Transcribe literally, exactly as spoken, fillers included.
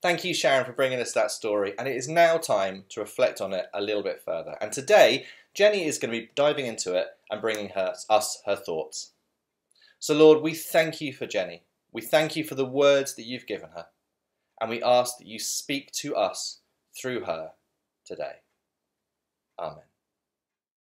Thank you, Sharon, for bringing us that story, and it is now time to reflect on it a little bit further. And today, Jenny is going to be diving into it and bringing her, us her thoughts. So Lord, we thank you for Jenny. We thank you for the words that you've given her, and we ask that you speak to us through her today. Amen.